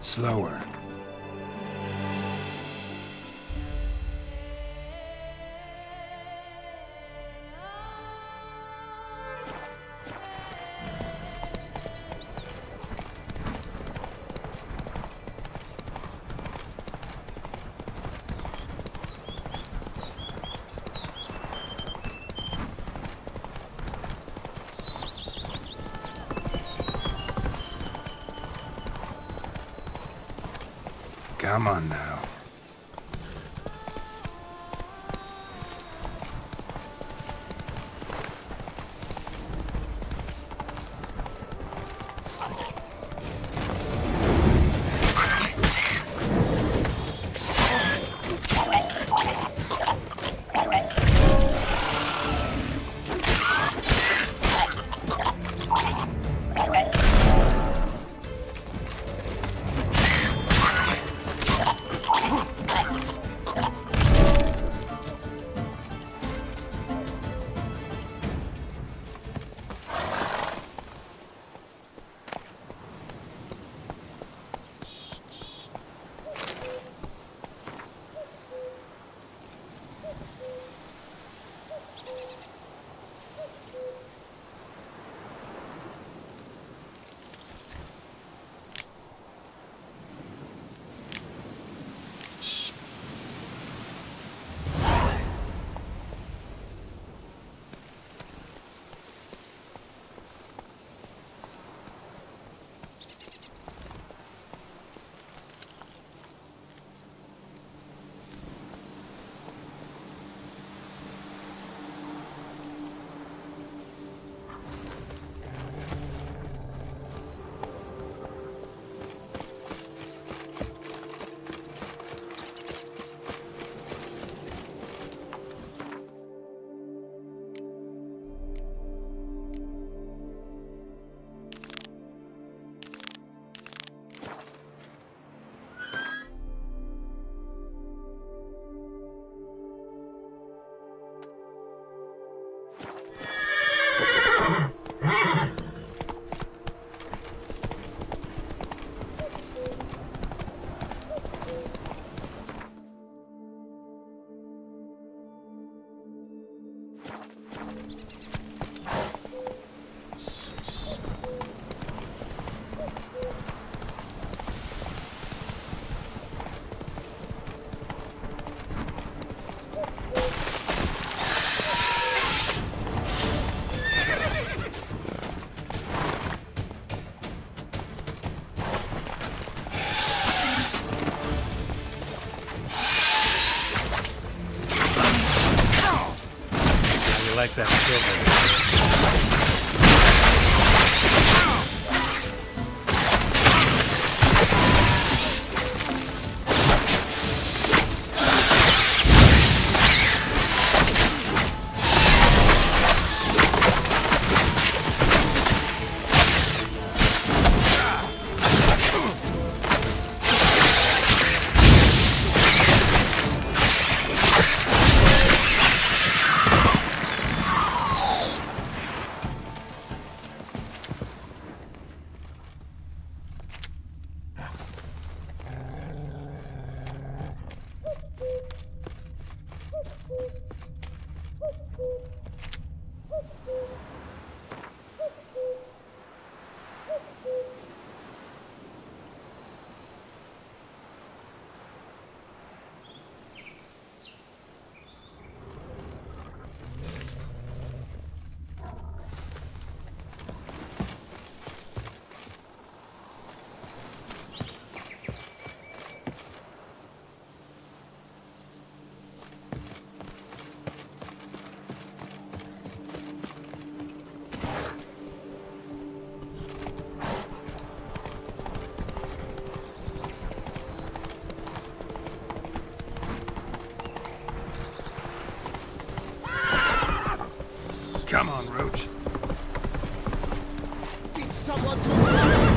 Slower. Come on now. Like that silver. Come on, Roach. Need someone to help!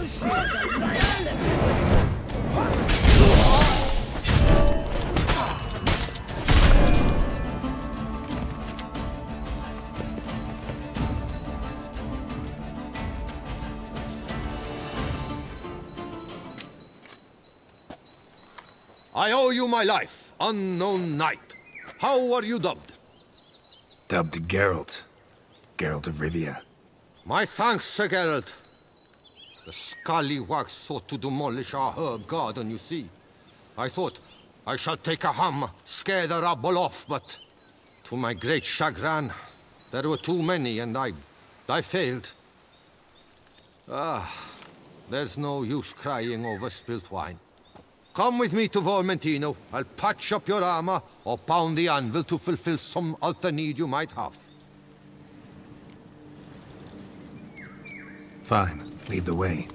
I owe you my life, unknown knight. How are you dubbed? Dubbed Geralt. Geralt of Rivia. My thanks, Sir Geralt. The scallywags thought to demolish our herb garden, you see. I thought, I shall take a hammer, scare the rabble off, but to my great chagrin, there were too many and I failed. There's no use crying over spilt wine. Come with me to Vermentino. I'll patch up your armor or pound the anvil to fulfill some other need you might have. Fine. Lead the way.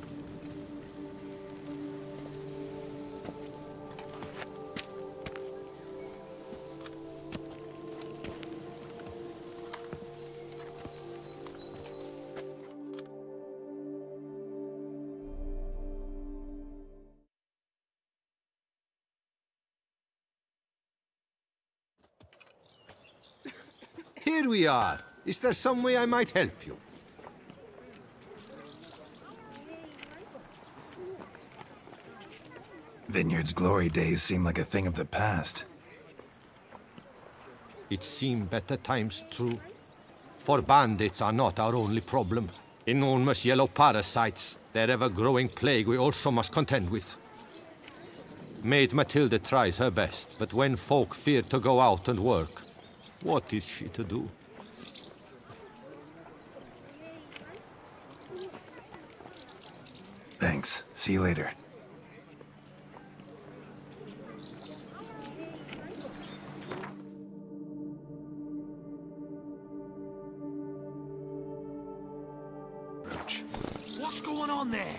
Here we are. Is there some way I might help you? Vineyard's glory days seem like a thing of the past. It seem better times true. For bandits are not our only problem. Enormous yellow parasites, their ever-growing plague we also must contend with. Maid Matilda tries her best, but when folk fear to go out and work, what is she to do? Thanks. See you later. Roach. What's going on there?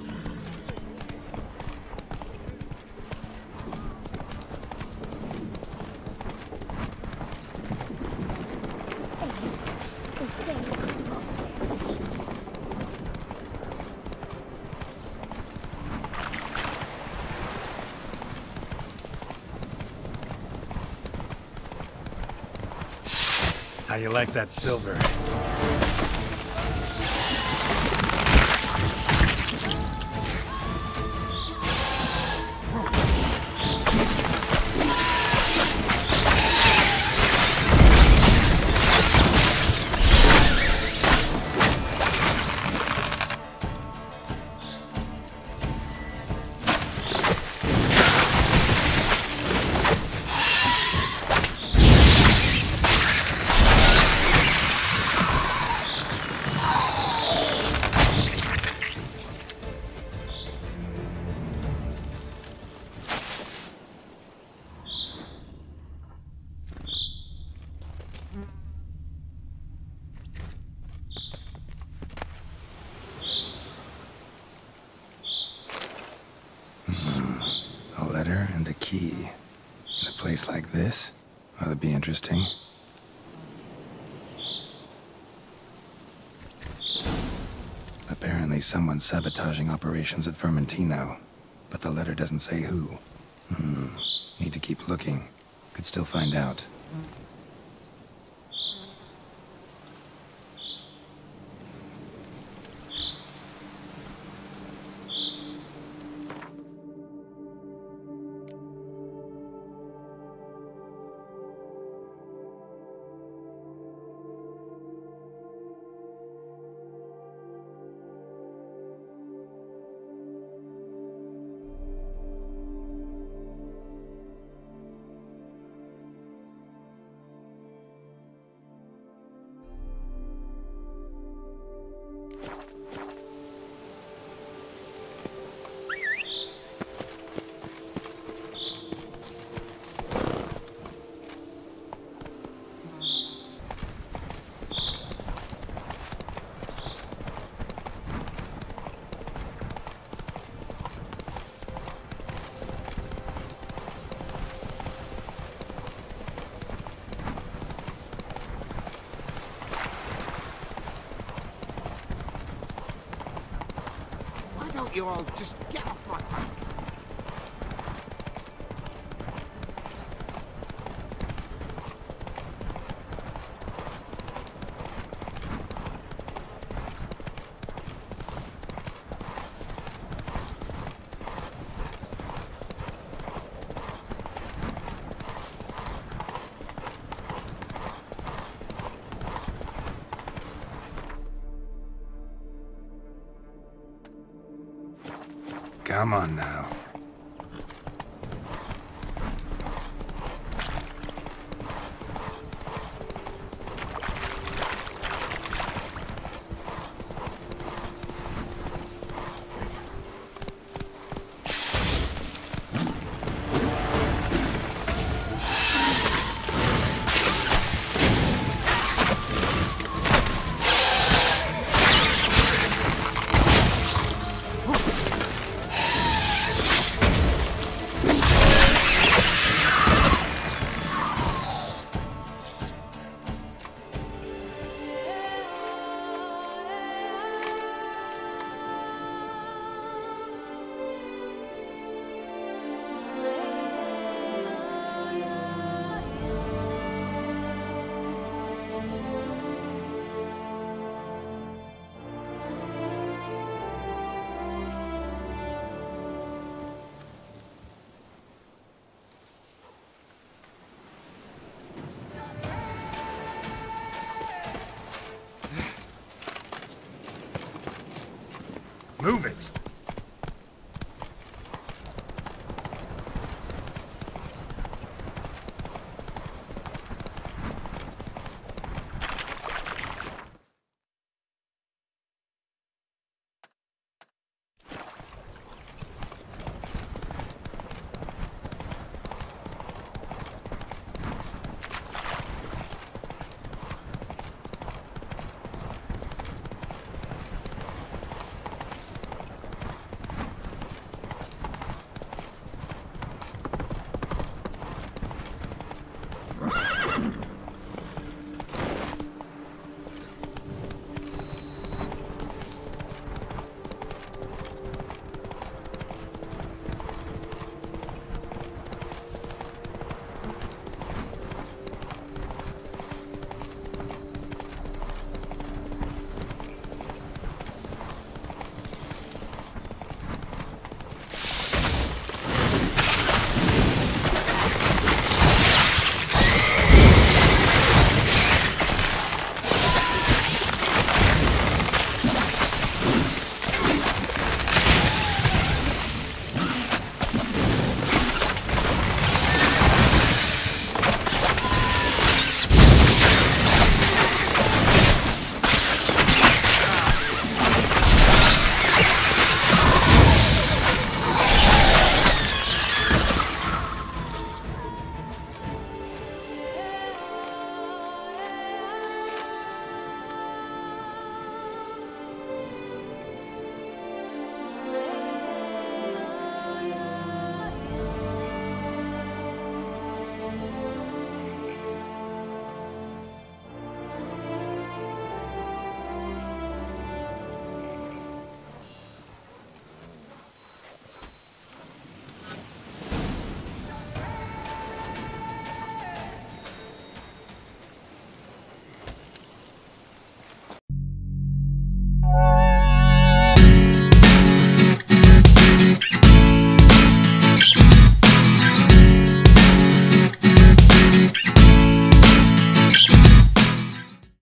How you like that silver? And a key. In a place like this? Ought to be interesting. Apparently someone's sabotaging operations at Vermentino, but the letter doesn't say who. Need to keep looking. Could still find out. don't you all just get off my back? Come on now.